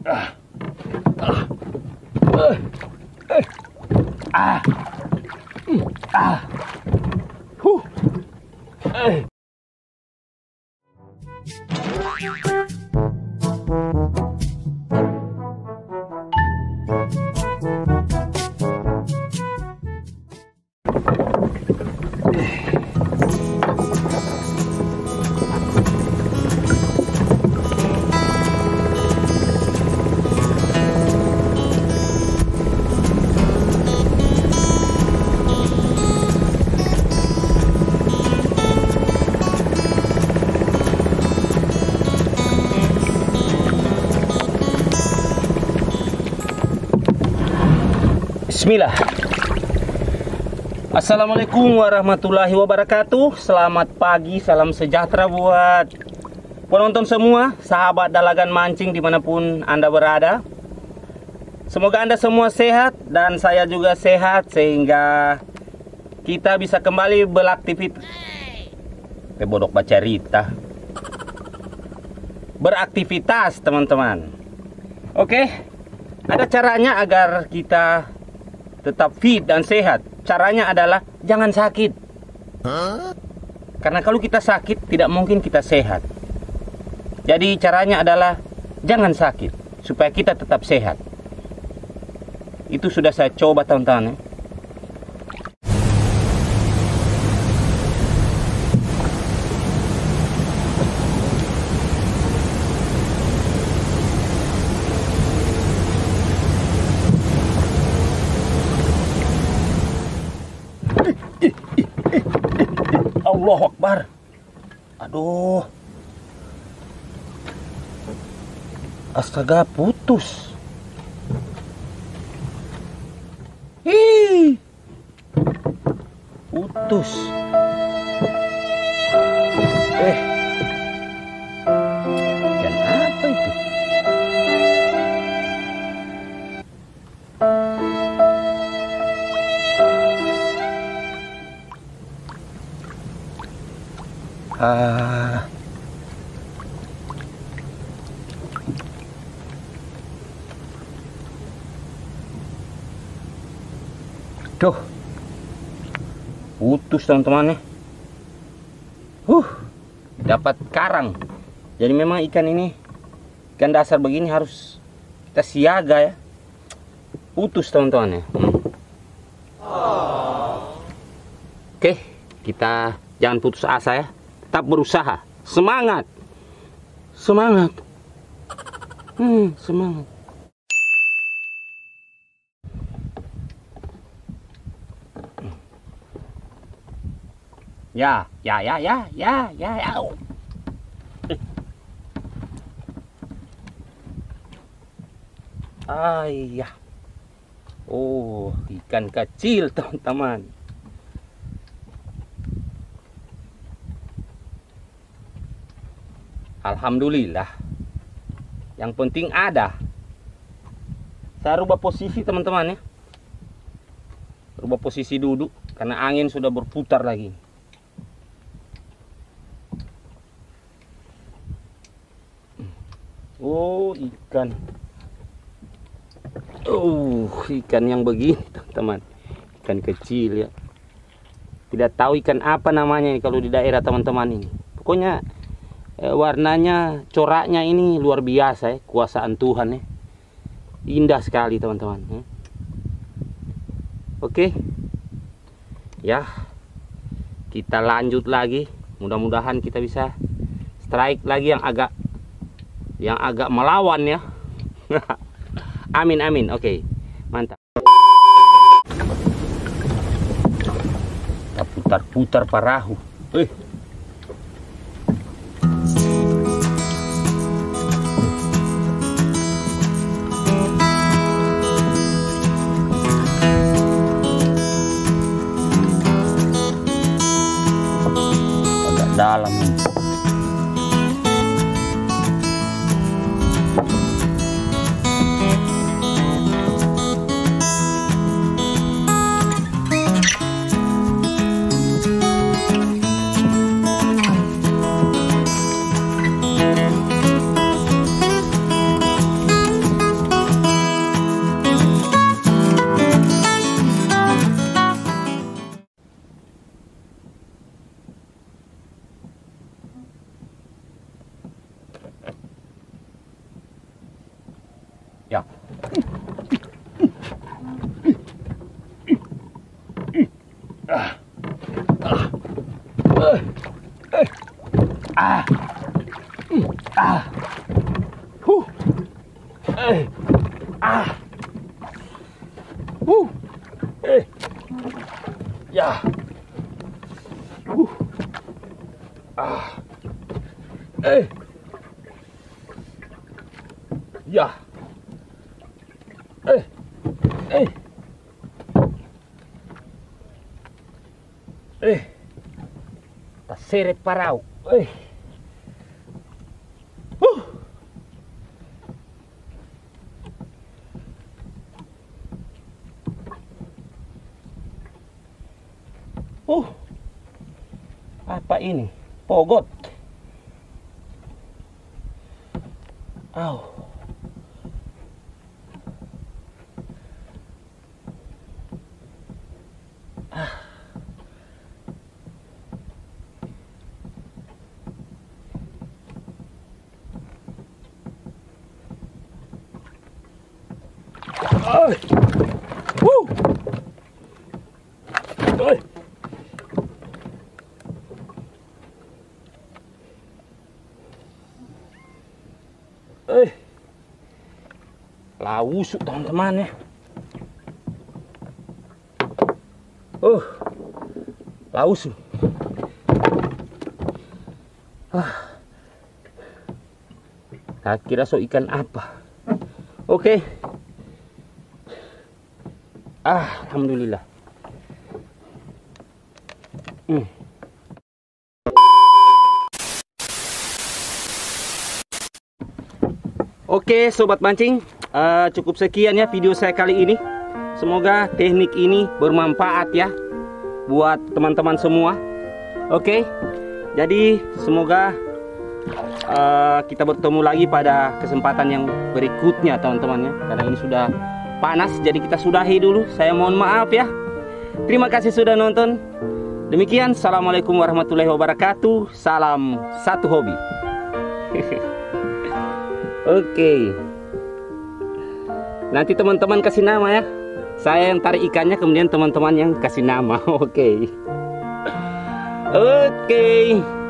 Bismillah. Assalamualaikum warahmatullahi wabarakatuh. Selamat pagi, salam sejahtera buat penonton semua, sahabat Dalagan Mancing dimanapun Anda berada. Semoga Anda semua sehat dan saya juga sehat, sehingga kita bisa kembali beraktivitas teman-teman. Oke, ada caranya agar kita tetap fit dan sehat. Caranya adalah jangan sakit. Karena kalau kita sakit, tidak mungkin kita sehat. Jadi caranya adalah jangan sakit, supaya kita tetap sehat. Itu sudah saya coba teman-teman. Allahu Akbar. Aduh. Astaga, putus. Hii. Putus. Ikan apa itu? Tuh, putus teman-teman. Dapat karang. Jadi memang ikan ini, ikan dasar begini harus kita siaga ya. Putus teman-teman. Oke, kita jangan putus asa ya. Tetap berusaha. Semangat. Semangat. Semangat. Ya. Ayah. Oh, ikan kecil teman-teman. Alhamdulillah. Yang penting ada. Saya rubah posisi teman-teman ya. Rubah posisi duduk karena angin sudah berputar lagi. Oh, ikan. Ikan yang begini teman-teman. Ikan kecil ya. Tidak tahu ikan apa namanya kalau di daerah teman-teman ini. Pokoknya warnanya, coraknya ini luar biasa ya. Kuasaan Tuhan ya. Indah sekali teman-teman. Oke. Ya. Kita lanjut lagi. Mudah-mudahan kita bisa strike lagi yang agak melawan ya. Amin. Oke. Mantap. Kita putar-putar perahu. Agak dalam nih. Ya. Ya. Ya. Tak seret parau. Apa ini? Pogot. Au. Lausuk teman-teman ya. Lausuk. Tak kira so ikan apa. Oke. Alhamdulillah. Oke sobat mancing, cukup sekian ya video saya kali ini. Semoga teknik ini bermanfaat ya buat teman-teman semua. Oke, jadi semoga kita bertemu lagi pada kesempatan yang berikutnya teman-teman ya. Karena ini sudah panas, jadi kita sudahi dulu. Saya mohon maaf ya. Terima kasih sudah nonton. Demikian, assalamualaikum warahmatullahi wabarakatuh. Salam satu hobi. Oke. Nanti teman-teman kasih nama ya. Saya yang tarik ikannya, kemudian teman-teman yang kasih nama. Oke.